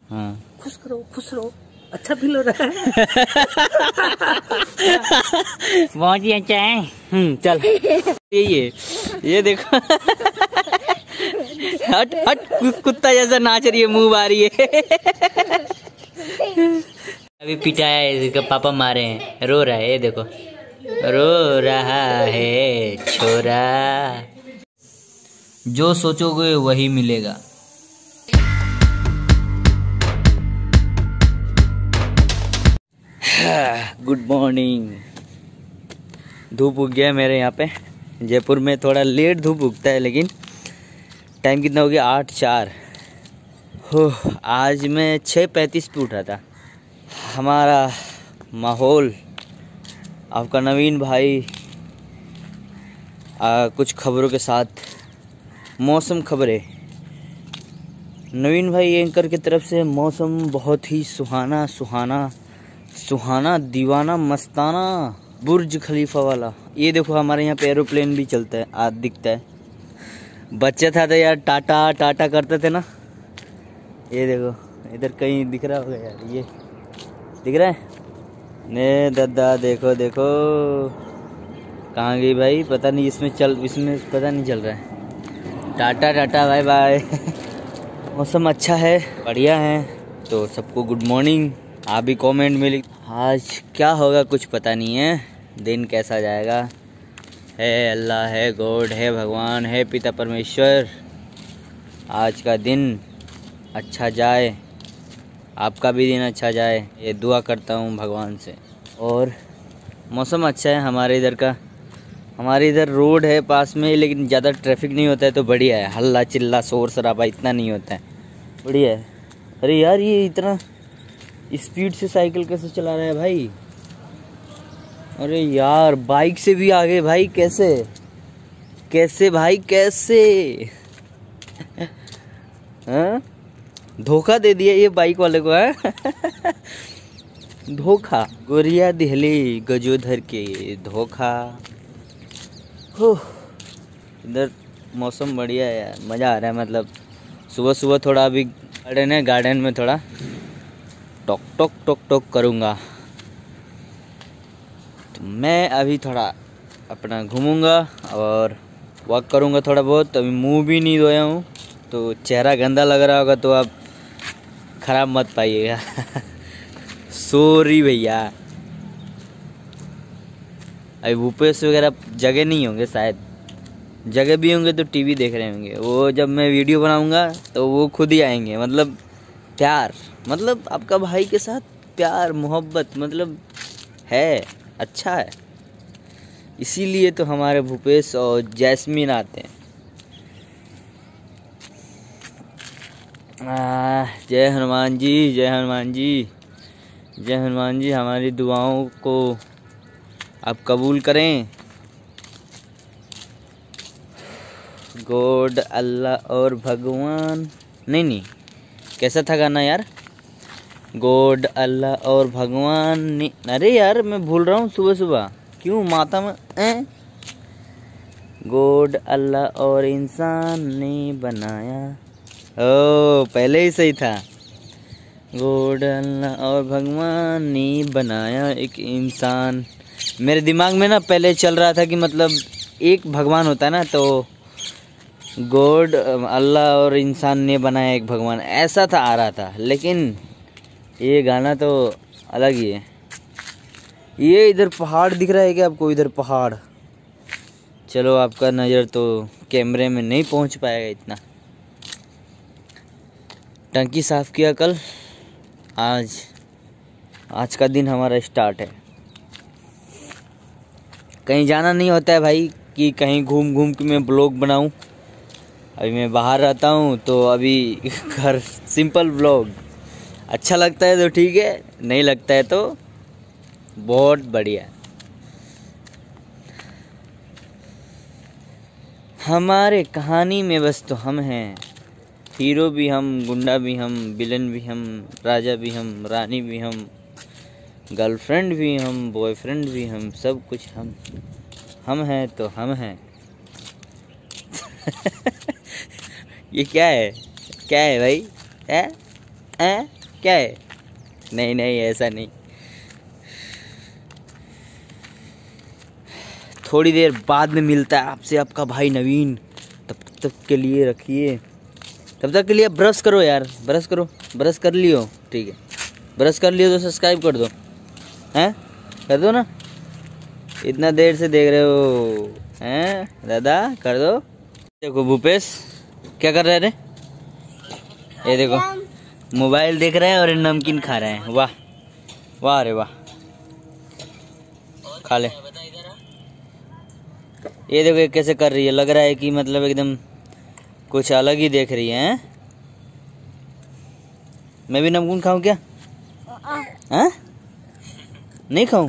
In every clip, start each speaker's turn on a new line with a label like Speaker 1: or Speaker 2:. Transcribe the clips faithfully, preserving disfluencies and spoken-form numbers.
Speaker 1: हाँ
Speaker 2: खुश करो, खुश रहो, अच्छा फील हो रहा है।
Speaker 1: बहुत ही अच्छा है। हम्म चल ये ये ये देखो। हट हट कुत्ता जैसा नाच रही है, मुंह आ रही है। अभी पिटाया है इसका, पापा मारे हैं, रो रहा है, ये देखो रो रहा है छोरा। जो सोचोगे वही मिलेगा। Good morning. धूप उग गया मेरे यहाँ पे। जयपुर में थोड़ा लेट धूप उगता है, लेकिन टाइम कितना हो गया, आठ चार हो। आज मैं छः पैंतीस पे उठा था। हमारा माहौल, आपका नवीन भाई आ, कुछ खबरों के साथ, मौसम खबरें। नवीन भाई एंकर की तरफ से मौसम बहुत ही सुहाना सुहाना सुहाना दीवाना मस्ताना, बुर्ज खलीफा वाला। ये देखो हमारे यहाँ पे एरोप्लेन भी चलता है, आज दिखता है। बच्चे था तो यार टाटा टाटा करते थे ना। ये देखो इधर कहीं दिख रहा होगा यार, ये दिख रहा है ने दादा, देखो देखो कहाँ गई भाई, पता नहीं। इसमें चल इसमें पता नहीं चल रहा है। Tata tata bye bye. मौसम अच्छा है, बढ़िया है, तो सबको गुड मॉर्निंग। आप भी कमेंट में लिख, आज क्या होगा कुछ पता नहीं है, दिन कैसा जाएगा। है अल्लाह, है गॉड, है भगवान, है पिता परमेश्वर, आज का दिन अच्छा जाए, आपका भी दिन अच्छा जाए, ये दुआ करता हूँ भगवान से। और मौसम अच्छा है हमारे इधर का। हमारे इधर रोड है पास में, लेकिन ज़्यादा ट्रैफिक नहीं होता है, तो बढ़िया है। हल्ला चिल्ला शोर शराबा इतना नहीं होता है, बढ़िया है। अरे यार ये इतना स्पीड से साइकिल कैसे चला रहा है भाई? अरे यार बाइक से भी आगे भाई, कैसे कैसे भाई कैसे? हाँ धोखा दे दिया ये बाइक वाले को है। धोखा गोरिया दिहली गजोधर के धोखा। हो इधर मौसम बढ़िया है यार, मज़ा आ रहा है। मतलब सुबह सुबह थोड़ा अभी गार्डन है, गार्डन में थोड़ा टॉक टॉक टॉक टॉक करूँगा। तो मैं अभी थोड़ा अपना घूमूंगा और वॉक करूँगा थोड़ा बहुत। अभी मुंह भी नहीं धोया हूँ, तो चेहरा गंदा लग रहा होगा तो आप खराब मत पाइएगा। सॉरी भैया। अभी भूपेश वगैरह जगह नहीं होंगे, शायद जगह भी होंगे तो टीवी देख रहे होंगे। वो जब मैं वीडियो बनाऊंगा तो वो खुद ही आएंगे। मतलब प्यार, मतलब आपका भाई के साथ प्यार मोहब्बत मतलब है, अच्छा है। इसीलिए तो हमारे भूपेश और जैस्मीन आते हैं। आ, जय हनुमान जी, जय हनुमान जी, जय हनुमान जी। हमारी दुआओं को आप कबूल करें। गॉड, अल्लाह और भगवान, नहीं नहीं कैसा था गाना यार? गॉड, अल्लाह और भगवान ने, अरे यार मैं भूल रहा हूँ सुबह सुबह, क्यों माता में ए? गॉड, अल्लाह और इंसान ने बनाया। ओ पहले ही सही था। गॉड, अल्लाह और भगवान ने बनाया एक इंसान। मेरे दिमाग में ना पहले चल रहा था कि मतलब एक भगवान होता है ना, तो गॉड, अल्लाह और इंसान ने बनाया एक भगवान, ऐसा था आ रहा था। लेकिन ये गाना तो अलग ही है। ये इधर पहाड़ दिख रहा है क्या आपको? इधर पहाड़, चलो आपका नज़र तो कैमरे में नहीं पहुंच पाएगा इतना। टंकी साफ़ किया कल, आज आज का दिन हमारा स्टार्ट है। कहीं जाना नहीं होता है भाई कि कहीं घूम घूम के मैं ब्लॉग बनाऊं। अभी मैं बाहर रहता हूं, तो अभी घर सिंपल ब्लॉग। अच्छा लगता है तो ठीक है, नहीं लगता है तो बहुत बढ़िया। हमारे कहानी में बस तो हम हैं, हीरो भी हम, गुंडा भी हम, विलन भी हम, राजा भी हम, रानी भी हम, गर्लफ्रेंड भी हम, बॉयफ्रेंड भी हम, सब कुछ हम। हम हैं तो हम हैं। ये क्या है, क्या है भाई? है? है? क्या है? नहीं नहीं ऐसा नहीं। थोड़ी देर बाद में मिलता है आपसे आपका भाई नवीन। तब तक के लिए रखिए, तब तक के लिए ब्रश करो यार, ब्रश करो। ब्रश कर लियो? ठीक है, ब्रश कर लियो तो सब्सक्राइब कर दो, हैं? कर दो ना, इतना देर से देख रहे हो, हैं दादा? कर दो। देखो भूपेश क्या कर रहे रे? ये देखो मोबाइल देख रहा है और नमकीन खा रहे हैं। वाह वाह रे वाह, खा ले। ये देखो ये कैसे कर रही है, लग रहा है कि मतलब एकदम कुछ अलग ही देख रही है। मैं भी नमकीन खाऊं क्या? हाँ? नहीं खाऊं?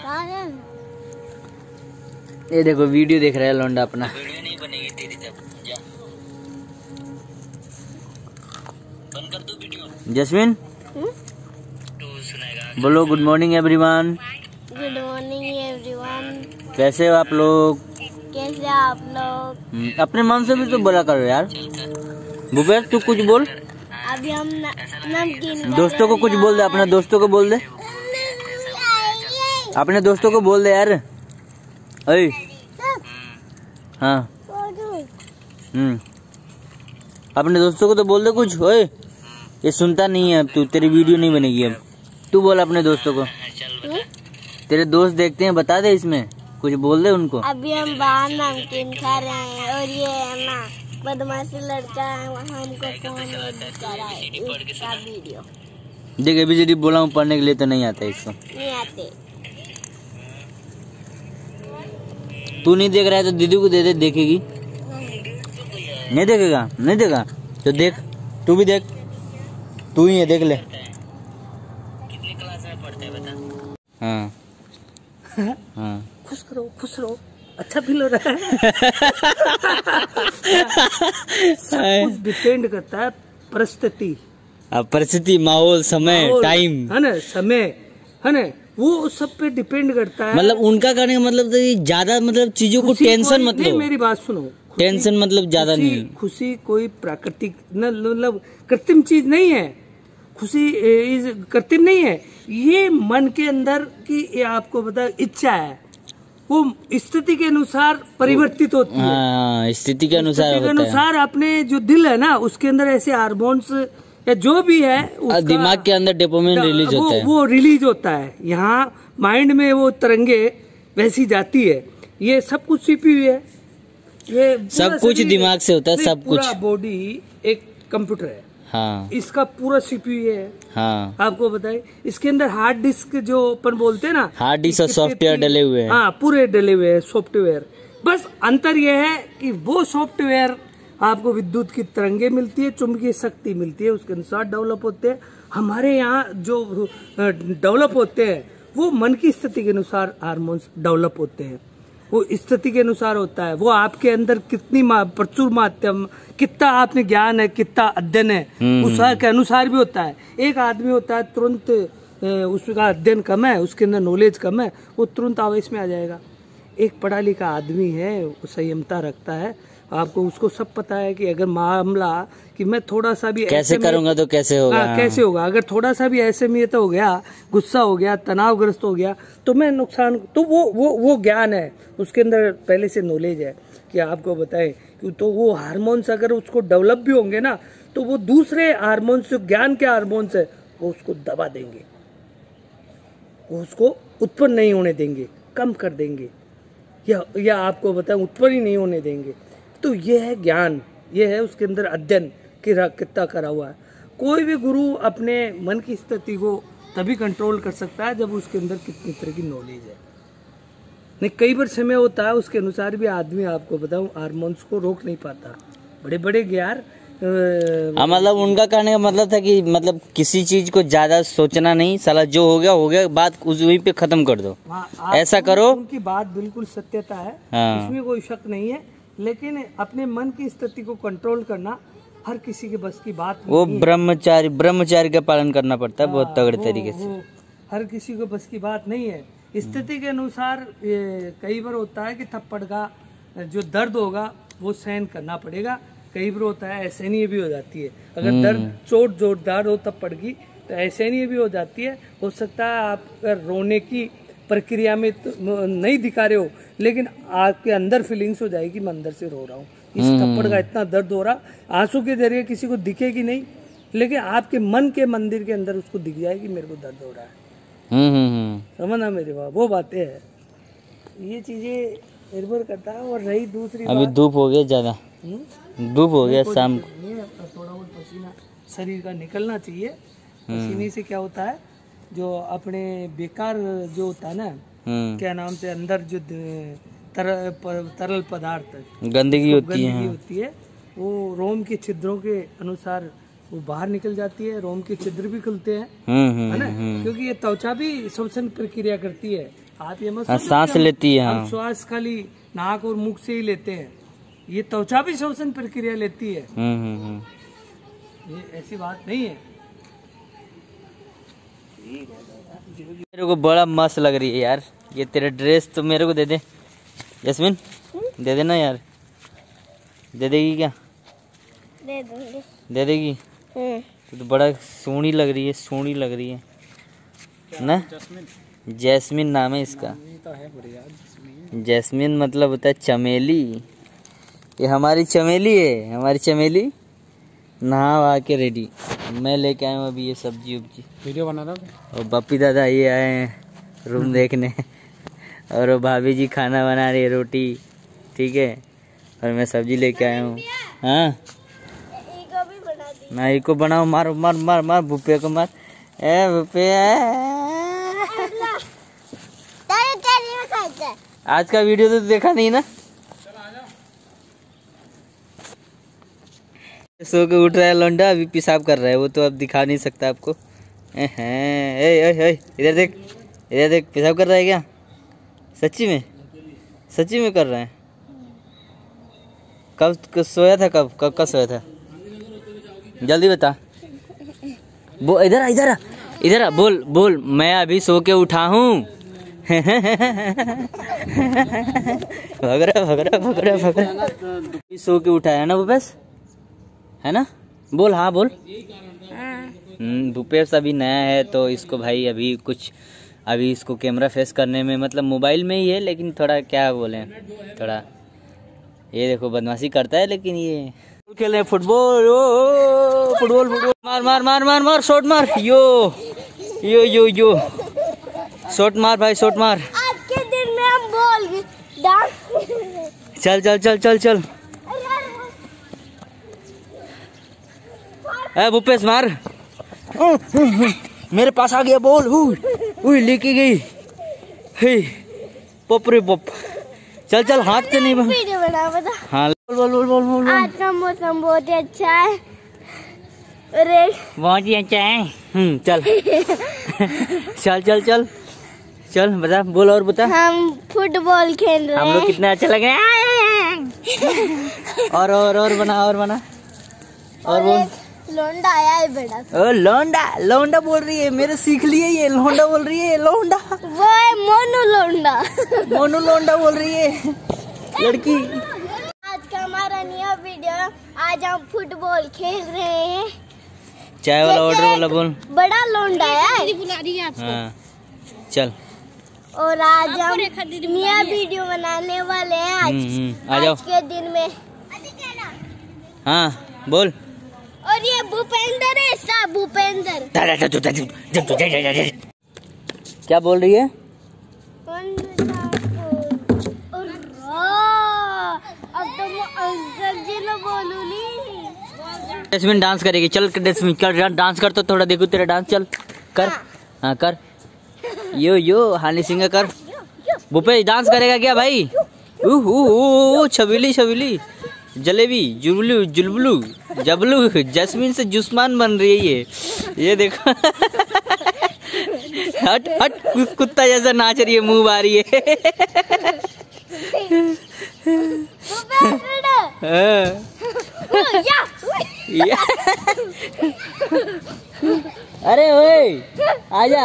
Speaker 1: ये देखो वीडियो देख रहा है लौंडा अपना। वीडियो नहीं बनेगी तेरी जब जा बंद कर दो वीडियो। जस्मिन बोलो good morning everyone.
Speaker 3: Good morning everyone.
Speaker 1: कैसे हो आप लोग?
Speaker 3: कैसे आप लोग?
Speaker 1: अपने मन से भी तो बोला करो यार। भूपेश तू कुछ बोल।
Speaker 3: अभी हम नमकीन
Speaker 1: दोस्तों को कुछ बोल दे, अपने दोस्तों को बोल दे, अपने दोस्तों को बोल दे यार। अरे हाँ हम्म अपने दोस्तों को तो बोल दे कुछ। ओए ये सुनता नहीं है अब, तू तेरी वीडियो नहीं बनेगी अब। तू बोल अपने दोस्तों को, तेरे दोस्त देखते हैं, बता दे इसमें कुछ बोल दे उनको।
Speaker 3: अभी हम बाहर नमकीन खा रहे हैं और ये है ना बदमाशी लड़का है, हमको फोन करा है इसका वीडियो।
Speaker 1: देख अभी जब बोला हूँ पढ़ने के लिए तो नहीं आता इसको,
Speaker 3: नहीं आते।
Speaker 1: तू नहीं देख रहा है तो दीदी को दे दे, देखेगी। नहीं देखेगा? नहीं देगा तो देख, तू भी देख, तू ही है, देख ले। कितनी क्लास में पढ़ते हैं बता? हाँ हाँ
Speaker 2: खुश रहो खुश रहो, अच्छा फील हो रहा है। सब कुछ डिपेंड करता है परिस्थिति,
Speaker 1: परिस्थिति, माहौल, समय, टाइम
Speaker 2: है ना, समय है ना, वो सब पे डिपेंड करता है।
Speaker 1: मतलब उनका करने का मतलब तो ज्यादा मतलब चीजों को टेंशन मत लो।
Speaker 2: मेरी बात सुनो,
Speaker 1: टेंशन मतलब ज्यादा नहीं।
Speaker 2: खुशी कोई प्राकृतिक मतलब कृत्रिम चीज नहीं है। खुशी इज कृत्रिम नहीं है, ये मन के अंदर की, ये आपको पता इच्छा है, वो स्थिति के अनुसार परिवर्तित होती है।
Speaker 1: हाँ, स्थिति के अनुसार
Speaker 2: के अनुसार अपने जो दिल है ना उसके अंदर ऐसे हार्मोन्स या जो भी है
Speaker 1: दिमाग के अंदर डोपामिन रिलीज होता है,
Speaker 2: वो रिलीज होता है। यहाँ माइंड में वो तरंगे वैसी जाती है। ये सब कुछ सीपी हुई है, ये
Speaker 1: सब कुछ दिमाग से होता है, सब कुछ।
Speaker 2: बॉडी एक कंप्यूटर है,
Speaker 1: हाँ,
Speaker 2: इसका पूरा सीपीयू है।
Speaker 1: हाँ,
Speaker 2: आपको बताए इसके अंदर हार्ड डिस्क जो अपन बोलते हैं ना,
Speaker 1: हार्ड डिस्क और सॉफ्टवेयर डले हुए हैं।
Speaker 2: हाँ पूरे डले हुए हैं सॉफ्टवेयर। बस अंतर यह है कि वो सॉफ्टवेयर आपको विद्युत की तरंगे मिलती है, चुंबकीय शक्ति मिलती है, उसके अनुसार डेवलप होते हैं। हमारे यहाँ जो डेवलप होते हैं वो मन की स्थिति के अनुसार हार्मोन्स डेवलप होते हैं, वो स्थिति के अनुसार होता है। वो आपके अंदर कितनी प्रचुर माध्यम, कितना आपने ज्ञान है, कितना अध्ययन है, उसके अनुसार भी होता है। एक आदमी होता है तुरंत उसका अध्ययन कम है, उसके अंदर नॉलेज कम है, वो तुरंत आवेश में आ जाएगा। एक पढ़ा लिखा आदमी है, वो संयमता रखता है, आपको उसको सब पता है कि अगर मामला कि मैं थोड़ा सा भी
Speaker 1: कैसे करूंगा तो कैसे होगा,
Speaker 2: आ, कैसे होगा, अगर थोड़ा सा भी ऐसे में तो हो गया, गुस्सा हो गया, तनावग्रस्त हो गया तो मैं नुकसान, तो वो वो वो ज्ञान है, उसके अंदर पहले से नॉलेज है कि आपको बताएं। तो वो हार्मोन्स अगर उसको डेवलप भी होंगे ना तो वो दूसरे हार्मोन्स जो ज्ञान के हार्मोन्स है वो उसको दबा देंगे, वो उसको उत्पन्न नहीं होने देंगे, कम कर देंगे, या या आपको बताएं उत्पन्न ही नहीं होने देंगे। तो ये है ज्ञान, ये है उसके अंदर अध्ययन कि कितना करा हुआ है। कोई भी गुरु अपने मन की स्थिति को तभी कंट्रोल कर सकता है जब उसके अंदर कितनी तरह की नॉलेज है। नहीं कई बार समय होता है उसके अनुसार भी आदमी, आपको बताऊं, हार्मोन्स को रोक नहीं पाता। बड़े बड़े ज्ञान
Speaker 1: मतलब उनका कहने का मतलब था कि मतलब किसी चीज को ज्यादा सोचना नहीं, साला जो हो गया हो गया, बात उस वहीं पे खत्म कर दो, ऐसा करो।
Speaker 2: उनकी बात बिल्कुल सत्यता है,
Speaker 1: हाँ।
Speaker 2: इसमें कोई शक नहीं है, लेकिन अपने मन की स्थिति को कंट्रोल करना हर किसी के बस की बात नहीं।
Speaker 1: वो ब्रह्मचारी ब्रह्मचारी का पालन करना पड़ता है बहुत तगड़े तरीके से,
Speaker 2: हर किसी को बस की बात नहीं है। स्थिति के अनुसार कई बार होता है कि थप्पड़ का जो दर्द होगा वो सहन करना पड़ेगा, कई बार होता है एसेनिया भी हो जाती है। अगर दर्द चोट जोरदार हो तब पड़गी तो एसेनिया भी हो जाती है। हो सकता है आप अगर रोने की प्रक्रिया में तो नहीं दिखा रहे हो, लेकिन आपके अंदर फीलिंग्स हो जाएगी मैं अंदर से रो रहा हूँ, इस थप्पड़ का इतना दर्द हो रहा। आंसू के जरिए किसी को दिखेगी नहीं, लेकिन आपके मन के मंदिर के अंदर उसको दिख जाएगी मेरे को दर्द हो रहा है। समझना मेरे बाप, वो बातें है, ये चीजें निर्भर करता है। और रही दूसरी
Speaker 1: अभी धूप हो गया ज्यादा, धूप हो गया शाम को,
Speaker 2: थोड़ा बहुत पसीना शरीर का निकलना चाहिए। पसीने से क्या होता है, जो अपने बेकार जो होता है ना, क्या नाम से अंदर जो तरल तरल पदार्थ
Speaker 1: गंदगी होती
Speaker 2: गंदगी
Speaker 1: है
Speaker 2: होती है वो रोम के छिद्रों के अनुसार वो बाहर निकल जाती है। रोम के छिद्र भी खुलते हैं, है ना, क्योंकि ये त्वचा भी श्वसन प्रक्रिया करती है। आप ये मत सोचो
Speaker 1: सांस
Speaker 2: कि हम-
Speaker 1: लेती है,
Speaker 2: हम श्वास खाली नाक और मुख से ही लेते हैं, ये त्वचा भी श्वसन प्रक्रिया लेती है। ये ऐसी बात नहीं है।
Speaker 1: मेरे को बड़ा मस्त लग रही है यार ये तेरा ड्रेस, तो मेरे को दे दे जैस्मिन, दे देना यार। दे देगी क्या?
Speaker 3: दे दूंगी।
Speaker 1: दे देगी? तो, तो बड़ा सोहनी लग रही है, सोहनी लग रही है ना। जैस्मिन नाम है इसका। जैस्मिन मतलब होता है चमेली। ये हमारी चमेली है, हमारी चमेली नहा वहा के रेडी। मैं लेके आया हूँ अभी ये सब्जी उब्जी,
Speaker 2: वीडियो बना रहा हूँ।
Speaker 1: और बप्पी दादा ये आए हैं रूम देखने, और वो भाभी जी खाना बना रही है, रोटी, ठीक है, और मैं सब्जी लेके आया हूँ। हाँ
Speaker 3: इको भी बना दी।
Speaker 1: ना इको बनाओ, मार मार मार मार भूपे को मार। ए भूपे
Speaker 3: तेरे तेरे में खाते हैं।
Speaker 1: आज का वीडियो तो देखा नहीं ना। सो के उठ रहा है लौंडा, अभी पेशाब कर रहा है वो, तो अब दिखा नहीं सकता आपको। ए हैं, ए ए ए इधर देख, इधर देख, पेशाब कर रहा है क्या? सच्ची में, सच्ची में कर रहा है? कब कब सोया था, कब कब का सोया था? जल्दी बता। वो इधर आ, इधर आ, इधर आ, बोल बोल, मैं अभी सो के उठा हूँ। भगरा भगरा भगरा भगरा सो के उठा है ना वो, बस है ना, बोल। हाँ बोल। हम्म भूपेश अभी नया है तो इसको भाई अभी कुछ, अभी इसको कैमरा फेस करने में, मतलब मोबाइल में ही है, लेकिन थोड़ा क्या बोले, थोड़ा ये देखो बदमाशी करता है, लेकिन ये खेल रहे हैं फुटबॉल। ओ फुटबॉल फुटबॉल, मार मार मार मार मार, शॉट मार, यो यो यो यो, शॉट मार भाई, शॉट मार।
Speaker 3: आज के दिन में हम बोल डांस।
Speaker 1: चल चल चल चल चल, ए भूपेश मार। मेरे पास आ गया बॉल, हुई लेके गई, हे पप रे पप। चल चल, हाथ से नहीं।
Speaker 3: वीडियो बना बता।
Speaker 1: हाँ बोल बोल बोल बोल बोल।
Speaker 3: आज का मौसम बहुत ही अच्छा है, अरे
Speaker 1: बहुत ही अच्छा है। हम्म चल चल चल चल चल, बता, बोल और बता।
Speaker 3: हम फुटबॉल खेल रहे हैं।
Speaker 1: हम लोग कितना अच्छा लग रहा है। और और और बना, और बना, और बोल।
Speaker 3: लोंडा आया है बेटा।
Speaker 1: ओ लौंडा, लौंडा बोल रही है, मेरे सीख लिए ये, लौंडा बोल रही है, लौंडा।
Speaker 3: वो है मोनू लोंडा।
Speaker 1: मोनू लौंडा बोल रही है लड़की।
Speaker 3: आज का हमारा नया वीडियो, आज हम फुटबॉल खेल रहे हैं।
Speaker 1: चाय वाला ऑर्डर वाला बोल।
Speaker 3: बड़ा लोंडा है।
Speaker 1: हाँ चल।
Speaker 3: और आज हम नया वीडियो बनाने वाले हैं। आज,
Speaker 1: हम्म, हम्म, आ जाओ।
Speaker 3: आज के दिन में।
Speaker 1: हाँ बोल।
Speaker 3: और ये भूपेंद्र है, सब भूपेंद्र।
Speaker 1: क्या बोल रही है?
Speaker 3: और अब तो मैं अंकल जी ने बोलूंगी।
Speaker 1: जैस्मिन डांस करेगी, चल जैस्मिन कर, डांस कर तो थोड़ा देखो तेरा डांस, चल कर। हाँ कर, यो यो हानी सिंह कर। भूपेश डांस करेगा क्या भाई? ऊ ऊ छबीली छबीली, जलेबी, जुबलू जुलबलू जबलू, जैस्मिन से जुस्मान बन रही है ये, ये देखो। हट हट, कुत्ता जैसा नाच रही है, मुंह बारी है। अरे ओए आजा।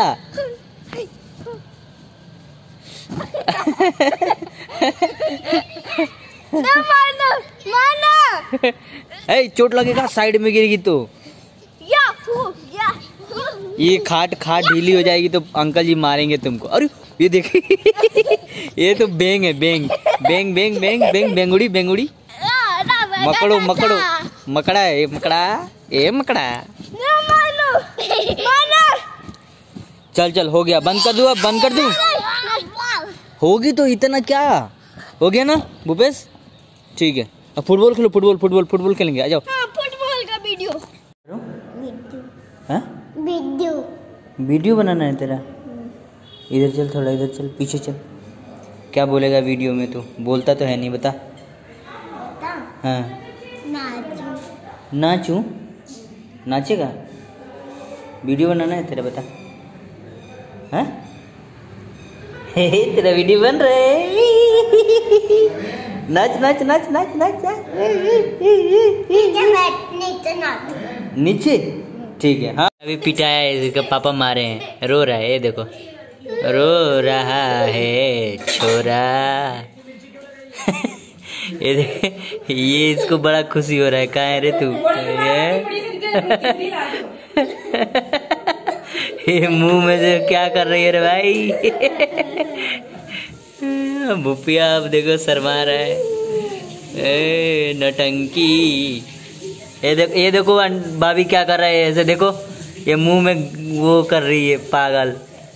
Speaker 3: मानो मानो
Speaker 1: ए चोट लगेगा, साइड में गिरेगी तो।
Speaker 3: या फू या
Speaker 1: ये खाट खाट ढीली हो जाएगी तो अंकल जी मारेंगे तुमको। अरे ये देखिए ये तो बेंग है, बेंग बेंग बेंग बेंग बेंग बेंगुड़ी बेंगुड़ी मकड़ो मकड़ो मकड़ा है ये, मकड़ा ये मकड़ा।
Speaker 3: मानो मानो
Speaker 1: चल चल हो गया, बंद कर दूँ, अब बंद कर दूँ। होगी तो इतना क्या हो गया ना भूपेश, ठीक है। अब फुटबॉल खेलो, फुटबॉल फुटबॉल फुटबॉल खेलेंगे, आ जाओ।
Speaker 3: हाँ, फुटबॉल का वीडियो
Speaker 1: हाँ
Speaker 3: वीडियो
Speaker 1: वीडियो बनाना है तेरा। इधर चल, थोड़ा इधर चल, पीछे चल। क्या बोलेगा वीडियो में तू? बोलता तो है नहीं, बता। हाँ
Speaker 3: नाचू
Speaker 1: नाचूं, नाचेगा? वीडियो बनाना है तेरा, बता। हाँ हे हे, तेरा वीडियो बन रहा है। नाच नाच नाच नाच नाच नाच।
Speaker 3: नीचे नाचू
Speaker 1: नीचे, ठीक है। हाँ अभी पिटाया है इसका, पापा मारे हैं, रो रहा है, ये देखो रो रहा है छोरा। ये देख, ये इसको बड़ा खुशी हो रहा है। कहाँ है रे तू? ये मुंह में से क्या कर रही है रे भाई? भूपिया अब देखो शर्मा रहा है। ए नटंकी, ये देखो ये देखो भाभी क्या कर रहा है, ऐसे देखो, ये मुंह में वो कर रही है, पागल।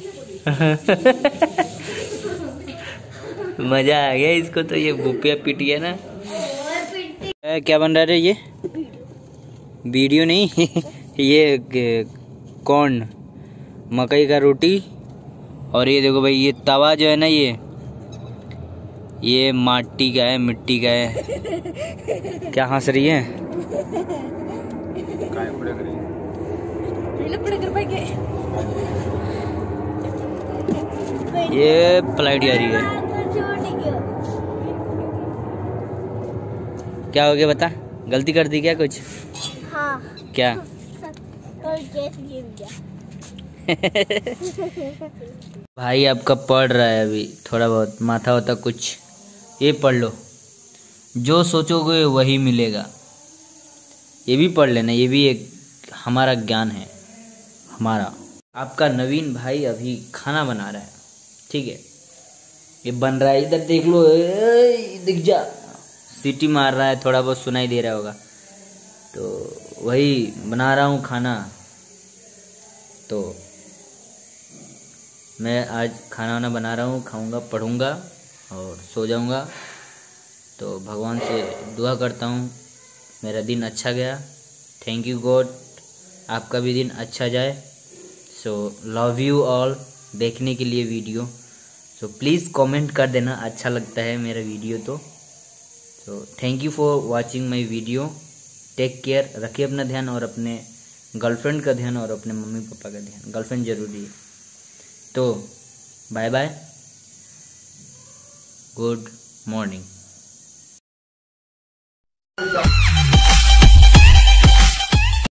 Speaker 1: मजा आ गया इसको तो, ये भूपिया पिट गया ना। ए, क्या बन रहा है ये? वीडियो नहीं ये कॉर्न, मकई का रोटी। और ये देखो भाई, ये तवा जो है ना, ये ये माटी का है, मिट्टी का है। क्या हंस रही है? ये फ्लाइट जा रही है। क्या हो गया बता? गलती कर दी क्या कुछ?
Speaker 3: हाँ
Speaker 1: क्या?
Speaker 3: और केस गिर गया।
Speaker 1: भाई आपका पढ़ रहा है अभी थोड़ा बहुत, माथा होता कुछ, ये पढ़ लो। जो सोचोगे वही मिलेगा, ये भी पढ़ लेना, ये भी एक हमारा ज्ञान है हमारा। आपका नवीन भाई अभी खाना बना रहा है, ठीक है। ये बन रहा है, इधर देख लो, दिख जा, सीटी मार रहा है, थोड़ा बहुत सुनाई दे रहा होगा। तो वही बना रहा हूँ खाना। तो मैं आज खाना वाना बना रहा हूँ, खाऊंगा, पढ़ूंगा और सो जाऊंगा। तो भगवान से दुआ करता हूँ मेरा दिन अच्छा गया। थैंक यू गॉड, आपका भी दिन अच्छा जाए। सो लव यू ऑल देखने के लिए वीडियो। सो प्लीज़ कमेंट कर देना अच्छा लगता है मेरा वीडियो तो। So thank you for watching my video. Take care, रखिए अपना ध्यान और अपने गर्लफ्रेंड का ध्यान और अपने मम्मी पापा का ध्यान। गर्लफ्रेंड जरूरी है। तो बाय बाय, गुड मॉर्निंग।